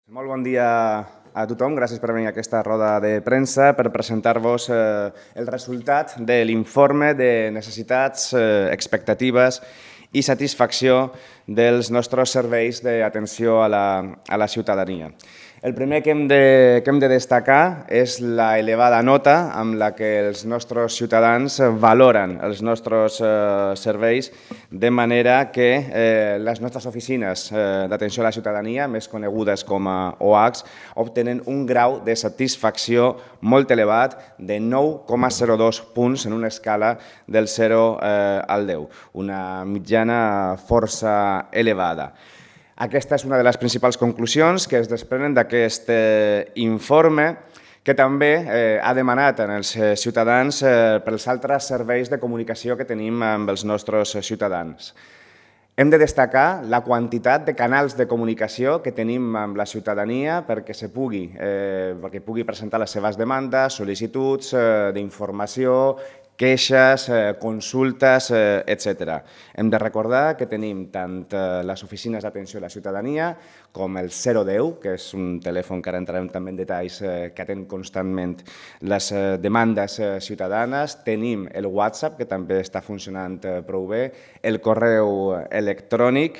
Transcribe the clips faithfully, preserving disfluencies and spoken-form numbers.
Molt bon dia a tothom. Gràcies per venir a aquesta roda de premsa per presentar-vos eh, el resultat de l'informe de necessitats, eh, expectatives i satisfacció dels nostres serveis d'atenció a, la, a la ciutadania. El primer que hem, de, que hem de destacar és la elevada nota amb la que els nostres ciutadans valoren els nostres eh, serveis, de manera que eh, les nostres oficines eh, d'atenció a la ciutadania, més conegudes com a O A Cs, obtenen un grau de satisfacció molt elevat de nou coma zero dos punts en una escala del zero eh, al deu, una mitjana força elevada. Aquesta és una de les principals conclusions que es desprenen d'aquest eh, informe, que també eh, ha demanat als ciutadans eh, pels altres serveis de comunicació que tenim amb els nostres ciutadans. Hem de destacar la quantitat de canals de comunicació que tenim amb la ciutadania perquè se pugui, eh, perquè pugui presentar les seves demandes, sol·licituds eh, d'informació, queixes, eh, consultes, eh, etcètera. Hem de recordar que tenim tant eh, les oficines d'atenció a la ciutadania com el zero deu, que és un telèfon que ara entrarem també en detalls, eh, que atén constantment les eh, demandes eh, ciutadanes. Tenim el WhatsApp, que també està funcionant eh, prou bé, el correu electrònic,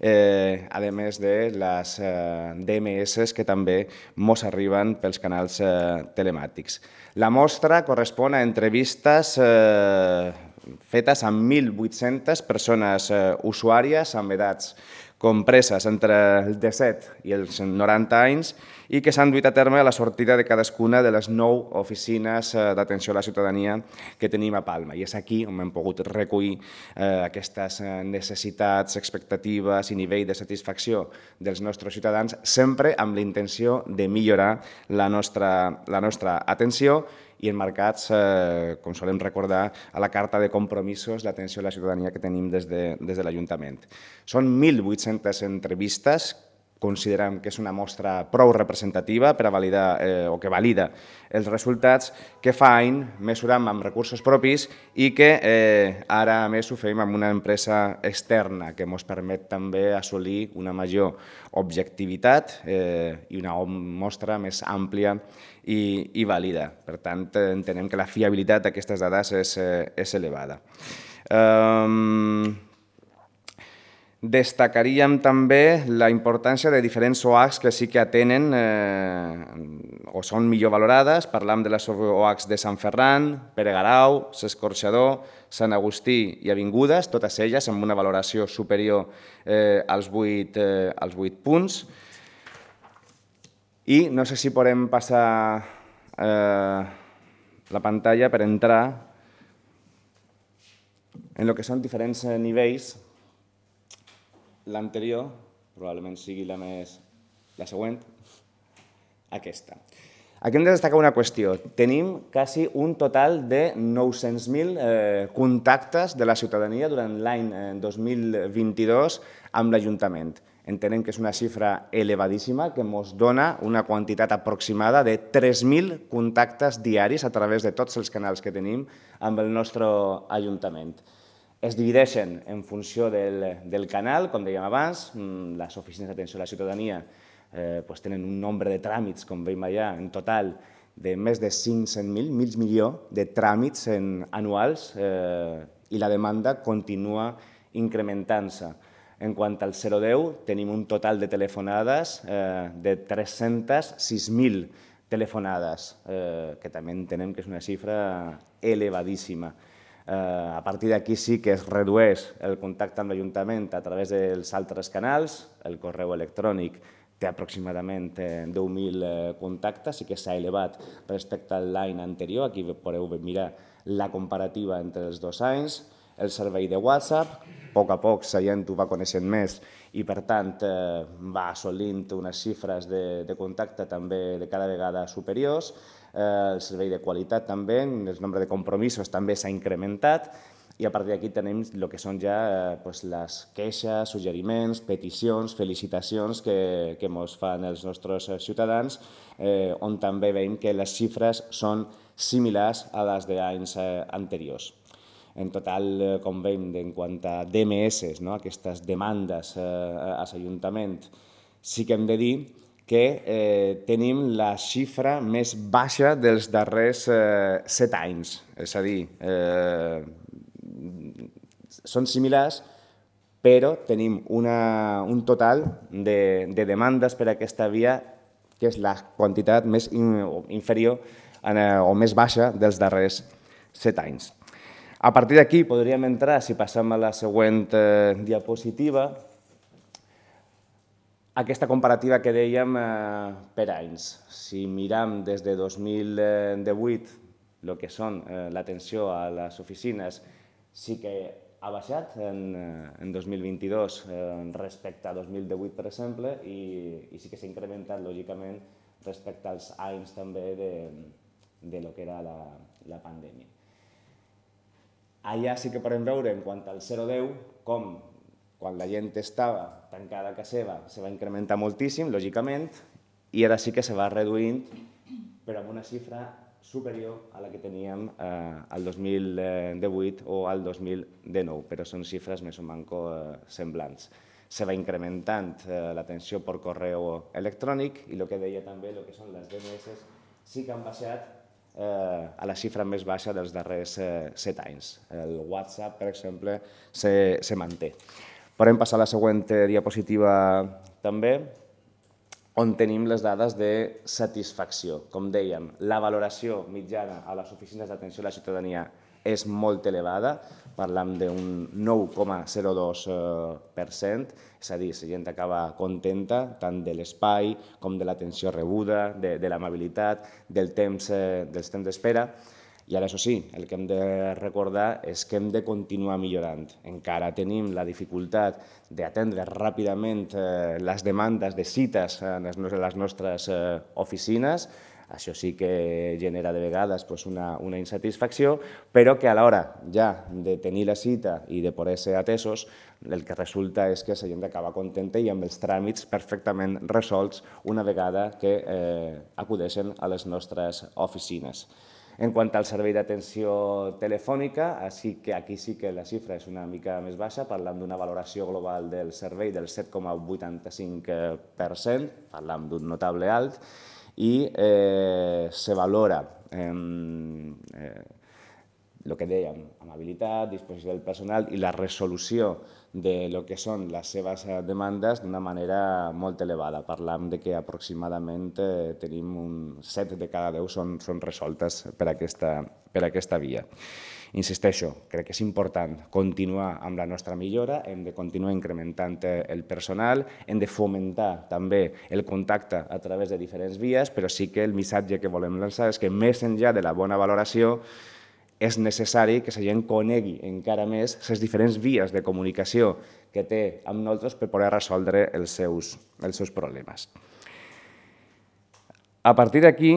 eh, a més de les eh, D M S que també mos arriben pels canals eh, telemàtics. La mostra correspon a entrevistes eh, fetes amb mil vuit-centes persones eh, usuàries amb edats compreses entre els disset i els noranta anys i que s'han duit a terme a la sortida de cadascuna de les nou oficines d'atenció a la ciutadania que tenim a Palma. I és aquí on hem pogut recollir eh, aquestes necessitats, expectatives i nivell de satisfacció dels nostres ciutadans, sempre amb la intenció de millorar la nostra, la nostra atenció i emmarcats, eh, com solem recordar, a la carta de compromisos d'atenció a la ciutadania que tenim des de, des de l'Ajuntament. Són mil vuit-centes entrevistes, considerem que és una mostra prou representativa per a validar eh, o que valida els resultats que fa any mesurem amb recursos propis i que eh, ara a més ho fem amb una empresa externa que ens permet també assolir una major objectivitat eh, i una mostra més àmplia i, i vàlida. Per tant, entenem que la fiabilitat d'aquestes dades és, eh, és elevada. Um, Destacaríem també la importància de diferents O A Cs que sí que atenen eh, o són millor valorades. Parlam de les O A Cs de Sant Ferran, Pere Garau, S'Escorxador, Sant Agustí i Avingudes, totes elles amb una valoració superior eh, als vuit, eh, als vuit punts. I no sé si podem passar eh, la pantalla per entrar en el que són diferents nivells. L'anterior, probablement sigui la més la següent, aquesta. Aquí hem de destacar una qüestió. Tenim quasi un total de nou-cents mil eh, contactes de la ciutadania durant l'any dos mil vint-i-dos amb l'Ajuntament. Entenem que és una xifra elevadíssima que ens dona una quantitat aproximada de tres mil contactes diaris a través de tots els canals que tenim amb el nostre Ajuntament. Es divideixen en funció del, del canal, com dèiem abans. Les oficines d'atenció a la ciutadania eh, pues tenen un nombre de tràmits, com veiem allà, en total de més de cinc-cents mil, mig milió de tràmits en, anuals eh, i la demanda continua incrementant-se. En quant al zero deu, tenim un total de telefonades eh, de tres-cents sis mil telefonades, eh, que també entenem que és una xifra elevadíssima. A partir d'aquí sí que es redueix el contacte amb l'Ajuntament a través dels altres canals. El correu electrònic té aproximadament deu mil contactes i que s'ha elevat respecte a l'any anterior. Aquí podeu mirar la comparativa entre els dos anys. El servei de WhatsApp, a poc a poc la gent ho va coneixent més i per tant va assolint unes xifres de, de contacte també de cada vegada superiors. El servei de qualitat també, el nombre de compromisos també s'ha incrementat i a partir d'aquí tenim el que són ja pues, les queixes, suggeriments, peticions, felicitacions que, que ens fan els nostres ciutadans, eh, on també veiem que les xifres són similars a les d'anys eh, anteriors. En total, com veiem, en quant a D M S, no? Aquestes demandes eh, a l'Ajuntament, sí que hem de dir que eh, tenim la xifra més baixa dels darrers eh, set anys. És a dir, eh, són similars, però tenim una, un total de, de demandes per a aquesta via que és la quantitat més in, inferior eh, o més baixa dels darrers set anys. A partir d'aquí podríem entrar, si passem a la següent eh, diapositiva, aquesta comparativa que dèiem eh, per anys. Si miram des de dos mil divuit el que són eh, l'atenció a les oficines, sí que ha baixat en, en dos mil vint-i-dos eh, respecte a dos mil divuit, per exemple, i, i sí que s'ha incrementat, lògicament, respecte als anys també de, de lo que era la, la pandèmia. Allà sí que podem veure, en quant al zero a deu, com quan la gent estava tancada a casa seva se va incrementar moltíssim, lògicament, i ara sí que se va reduint, però amb una xifra superior a la que teníem eh, al dos mil divuit o al dos mil dinou, però són xifres més o manco eh, semblants. Se va incrementant eh, l'atenció per correu electrònic i el que deia també, el que són les D M S, sí que han baixat eh, a la xifra més baixa dels darrers eh, set anys. El WhatsApp, per exemple, se, se manté. Podem passar a la següent diapositiva també, on tenim les dades de satisfacció. Com dèiem, la valoració mitjana a les oficines d'atenció a la ciutadania és molt elevada, parlam d'un nou coma zero dos per cent, és a dir, la gent acaba contenta tant de l'espai com de l'atenció rebuda, de, de l'amabilitat, del temps, eh, dels temps d'espera. I ara, això sí, el que hem de recordar és que hem de continuar millorant. Encara tenim la dificultat d'atendre ràpidament eh, les demandes de cites en les nostres eh, oficines. Això sí que genera de vegades pues, una, una insatisfacció, però que a l'hora ja de tenir la cita i de poder ser atesos, el que resulta és que la gent acaba contenta i amb els tràmits perfectament resolts una vegada que eh, acudeixen a les nostres oficines. En quant al servei d'atenció telefònica, aquí sí que la xifra és una mica més baixa, parlam d'una valoració global del servei del set coma vuitanta-cinc per cent, parlam d'un notable alt, i eh, se valora eh, eh, el que dèiem, amabilitat, disposició del personal i la resolució de lo que són les seves demandes d'una manera molt elevada. Parlam de que aproximadament eh, tenim un set de cada deu són, són resoltes per aquesta, per aquesta via. Insisteixo, crec que és important continuar amb la nostra millora, hem de continuar incrementant el personal, hem de fomentar també el contacte a través de diferents vies, però sí que el missatge que volem llançar és que més enllà de la bona valoració és necessari que la gent conegui encara més les diferents vies de comunicació que té amb nosaltres per poder resoldre els seus, els seus problemes. A partir d'aquí,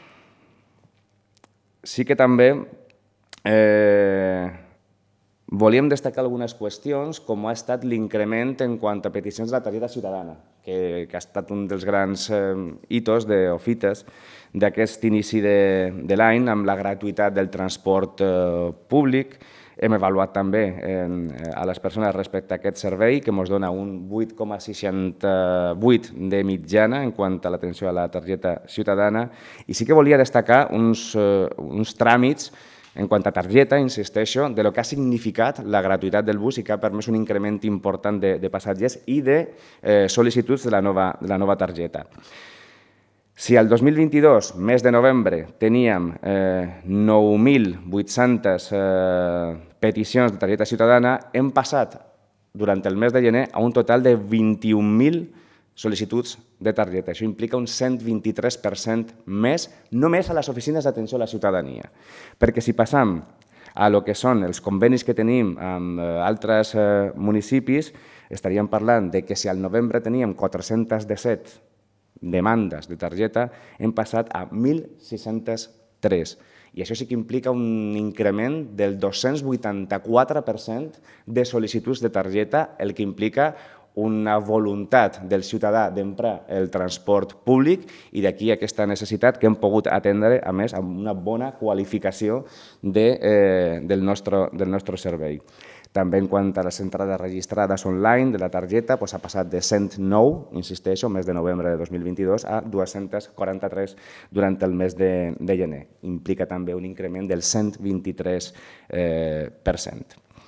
sí que també eh, volíem destacar algunes qüestions, com ha estat l'increment en quant a peticions de la targeta ciutadana, que, que ha estat un dels grans eh, hitos de, o fites d'aquest inici de, de l'any amb la gratuïtat del transport eh, públic. Hem avaluat també en, a les persones respecte a aquest servei, que ens dona un vuit coma seixanta-vuit de mitjana en quant a l'atenció a la targeta ciutadana. I sí que volia destacar uns, eh, uns tràmits en quant a targeta, insisteixo, de lo que ha significat la gratuïtat del bus i que ha permès un increment important de, de passatgers i de eh, sol·licituds de la nova, de la nova targeta. Si al dos mil vint-i-dos, mes de novembre, teníem eh, nou mil vuit-centes eh, peticions de targeta ciutadana, hem passat durant el mes de gener a un total de vint-i-un mil sol·licituds de targeta. Això implica un cent vint-i-tres per cent més només a les oficines d'atenció a la ciutadania. Perquè si passam a lo que són els convenis que tenim amb altres municipis, estaríem parlant de que si al novembre teníem quatre-cents disset demandes de targeta, hem passat a mil sis-cents tres. I això sí que implica un increment del dos-cents vuitanta-quatre per cent de sol·licituds de targeta, el que implica una voluntat del ciutadà d'emprar el transport públic i d'aquí aquesta necessitat que hem pogut atendre, a més, amb una bona qualificació de, eh, del, nostre, del nostre servei. També en quant a les entrades registrades online de la targeta, doncs ha passat de cent nou, insisteixo, mes de novembre de dos mil vint-i-dos, a dues-centes quaranta-tres durant el mes de, de gener. Implica també un increment del cent vint-i-tres per cent.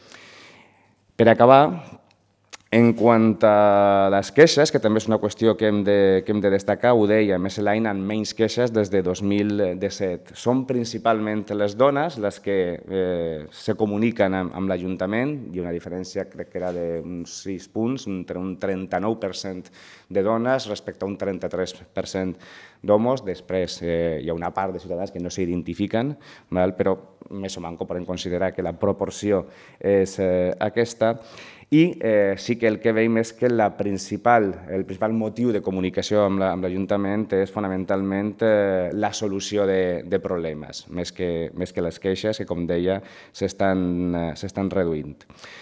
Per acabar, en quant a les queixes, que també és una qüestió que hem de, que hem de destacar, ho deia, més l'any amb menys queixes des de dos mil disset. Són principalment les dones les que eh, se comuniquen amb, amb l'Ajuntament, i una diferència crec que era d'uns sis punts, entre un trenta-nou per cent de dones respecte a un trenta-tres per cent d'homos. Després eh, hi ha una part de ciutadans que no s'identifiquen, però més o manco podem considerar que la proporció és eh, aquesta. I eh, sí que el que veiem és que la principal, el principal motiu de comunicació amb l'Ajuntament és fonamentalment eh, la solució de, de problemes, més que, més que les queixes, que com deia, s'estan eh, reduint.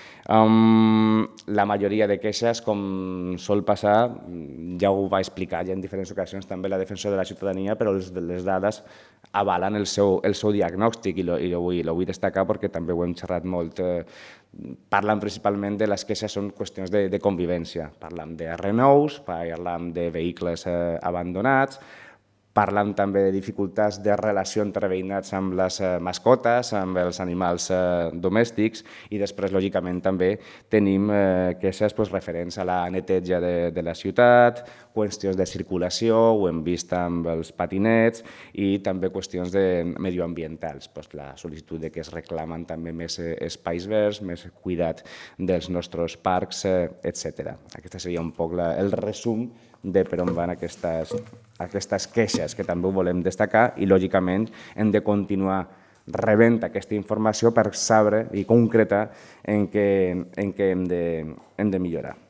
Um, la majoria de queixes, com sol passar, ja ho va explicar ja en diferents ocasions també la Defensor de la Ciutadania, però les, les dades avalen el seu, el seu diagnòstic i, lo, i lo, vull, lo vull destacar perquè també ho hem xerrat molt. Eh, parlen principalment de les queixes, són qüestions de, de convivència. Parlem de renous, parlem de vehicles eh, abandonats, parlem també de dificultats de relació entre veïnats amb les mascotes, amb els animals domèstics, i després, lògicament, també tenim queixes referents a la neteja de la ciutat, qüestions de circulació, ho hem vist amb els patinets, i també qüestions medioambientals, la sol·licitud que es reclamen també més espais verds, més cuidat dels nostres parcs, etcètera. Aquest seria un poc el resum de per on van aquestes, aquestes queixes, que també ho volem destacar, i lògicament hem de continuar rebent aquesta informació per saber i concretar en què, en què hem de, hem de millorar.